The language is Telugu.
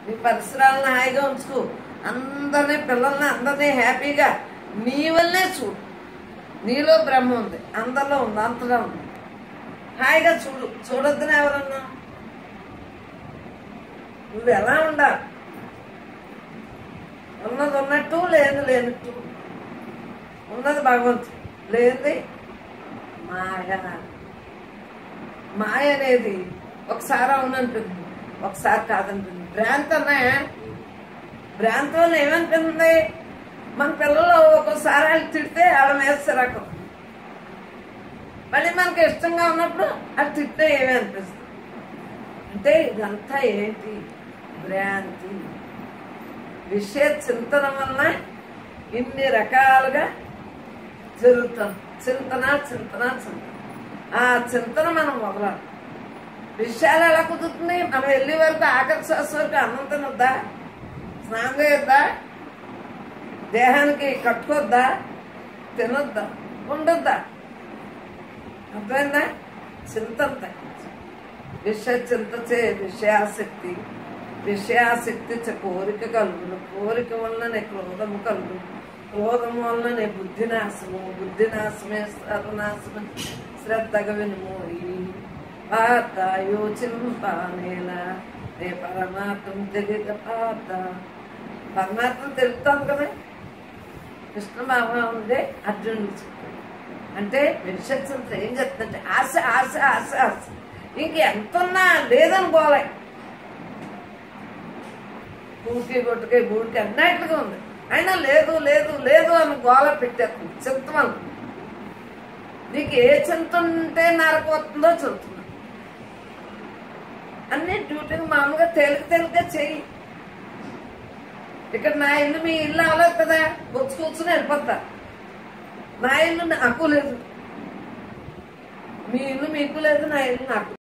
నీ పరిసరాలను హాయిగా ఉంచుకో, అందరినీ పిల్లల్ని అందరినీ హ్యాపీగా నీ వల్లనే చూడు. నీలో బ్రహ్మ ఉంది, అందరిలో ఉంది, అంతలో ఉంది. హాయిగా చూడు. చూడొద్దని ఎవరన్నా? నువ్వు ఎలా ఉండాలి? ఉన్నది ఉన్నట్టు, లేని లేనట్టు. ఉన్నది భగవంతుడు, లేనిది మాయ. మాయ అనేది ఒకసారి అవునంటుంది, ఒకసారి కాదంటుంది. భ్రాంతి అన్నాయా? భ్రాంతి వల్ల ఏమనిపిస్తుంది? మన పిల్లలు ఒక్కోసారి వాళ్ళు తిడితే వాళ్ళ మీద సిరాకం, మళ్ళీ మనకి ఇష్టంగా ఉన్నప్పుడు అది తిట్టే ఏమీ అనిపిస్తుంది. అంటే ఇదంతా ఏంటి? భ్రాంతి. విషయ చింతన వలన ఇన్ని రకాలుగా జరుగుతాం. చింతన చింతన చింతన. ఆ చింతన మనం వదలాలి. విషయాలు ఎలా కుదురుతుంది? మనం వెళ్ళే వరకు ఆఖరి శ్వాస వరకు అన్నం తినొద్దా? స్నానం చేయొద్దా? దేహానికి కట్టుకోద్దా? తినొద్దా? ఉండొద్దా? అర్థమైందా? చింతంత విషయ చింత చే విషయాసక్తి, విషయాసక్తి కోరిక కలుగును, కోరిక వలననే క్రోధము కలుగును, క్రోధము వలననే బుద్ధినాశము, బుద్ధినాశమే సర్వనాశము. శ్రద్ధగా వినుమోయి పాత యోచింపనేలా నే పరమాత్మ తెలియక పాత. పరమాత్మ తెలుస్తాను కదా. కృష్ణ భగవానుడే అర్జునుడికి చెప్పాడు. అంటే విషయంతో ఏం చెప్తుందంటే ఆశ ఆశ ఆశ ఆశ. ఇంకెంతున్నా లేదనుకోలే. కూకి కొట్టుకే గూడికి అన్నట్లుగా ఉంది, అయినా లేదు లేదు లేదు అని గోల పెట్టేస్తుంది. చింతమను. నీకు ఏ చింత ఉంటే నరకపోతుందో చెబుతున్నా. అన్ని డ్యూటీకి మామూలుగా తేలికగా చెయ్యి. ఇక్కడ నా ఇల్లు మీ ఇల్లు అవ్వలేదు కదా, బొచ్చు కూర్చుని వెళ్ళిపోతా. నా ఇల్లు నాకు లేదు, మీ ఇల్లు మీకు లేదు, నా ఇల్లు నాకు